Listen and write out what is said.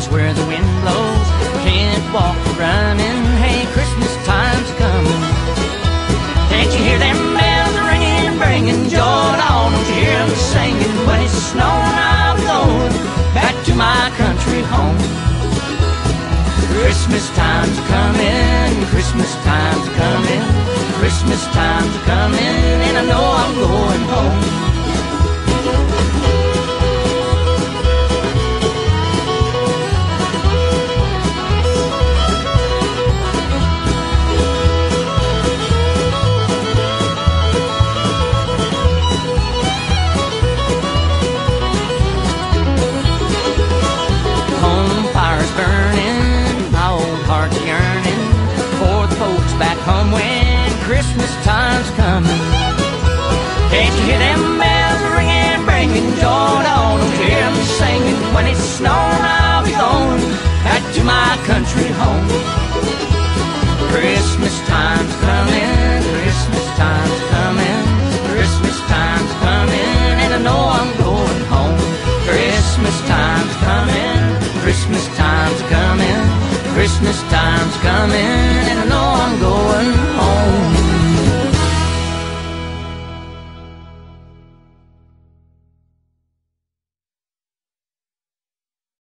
mountains where the wind blows. Can't walk for running. Hey, Christmas time's coming. Can't you hear them bells ringing, bringing joy to all? Don't you hear them singing? When it's snowing, I'll be going back to my country home. Christmas time's coming, Christmas time's coming, Christmas time's coming, and I know I'm going home. Home when Christmas time's coming. Can't you hear them bells ringing, bringing joy to all? Don't you hear them singing? When it's snowing, I'll be going back to my country home. Christmas time's coming, Christmas time's coming, Christmas time's coming, and I know I'm going home. Christmas time's coming, Christmas time's coming, Christmas time's coming, and